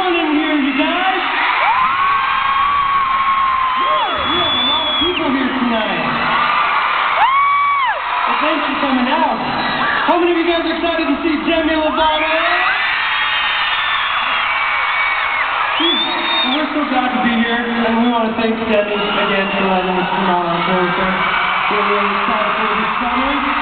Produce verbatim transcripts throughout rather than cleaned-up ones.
down in here, you guys. We have a lot of people here tonight. Well, thanks for coming out. How many of you guys are excited to see Demi? We're so glad to be here, and we want to thank Demi again for letting us come out on Thursday. We're really excited for this summer.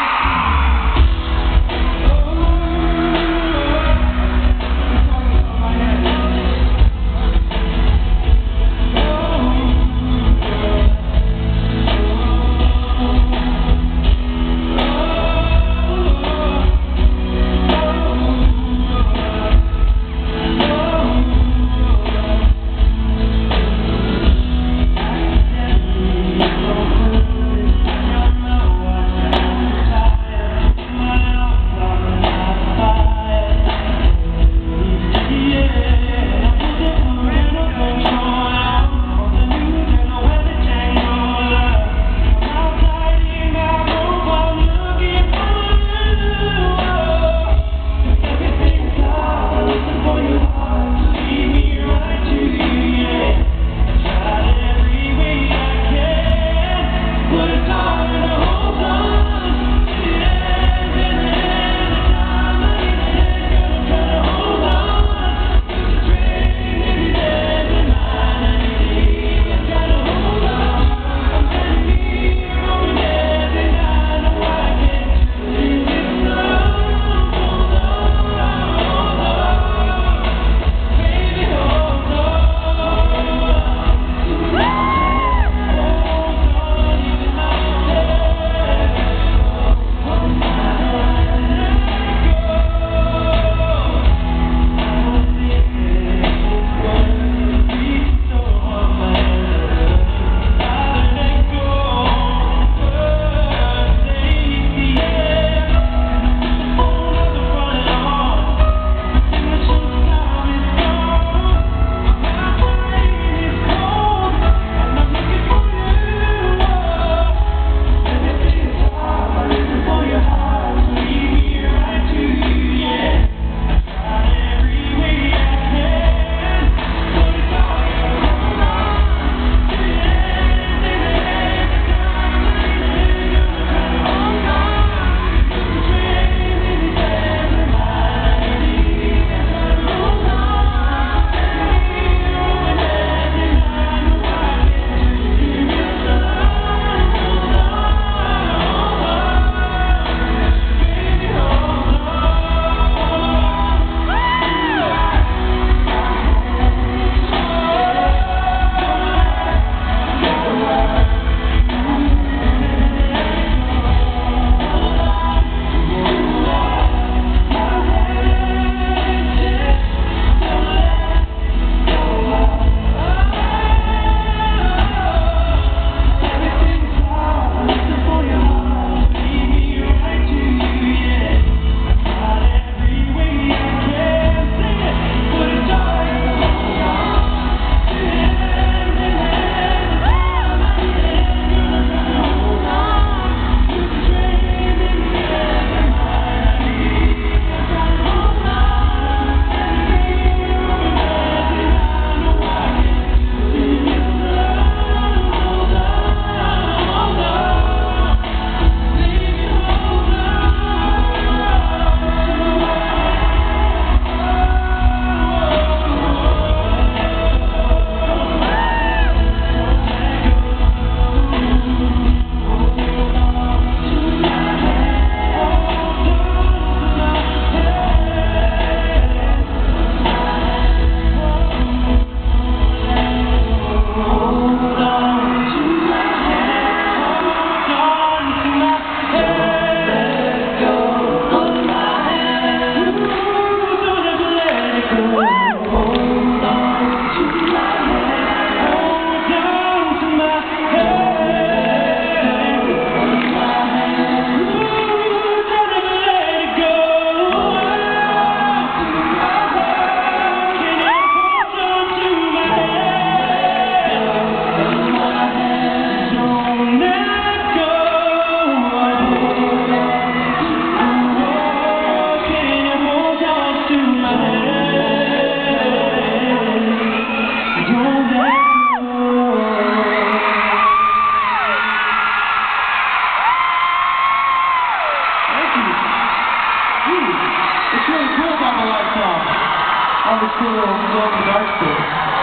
thought it was cool little glow in the dark thing.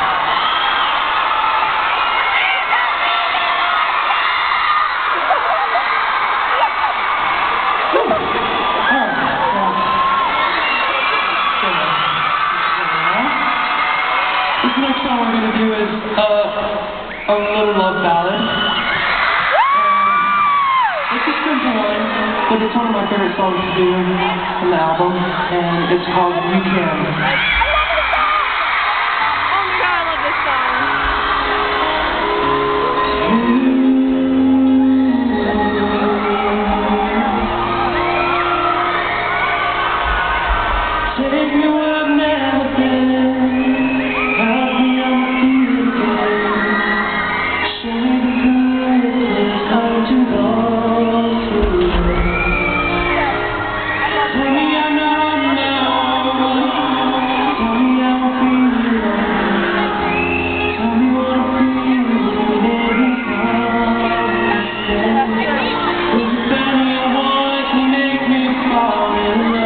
This next song we're going to do is uh, a little love ballad. And it's a simple one, but it's one of my favorite songs to do on the album, and it's called You Can. Oh my god, I love this song. Take me where I've never been. Help me understand. Show me the good time to go through. Tell me I'm not alone. Tell me I'm feeling. Tell me what I'm feeling. Baby, understand. Is it better you want to make me fall in love?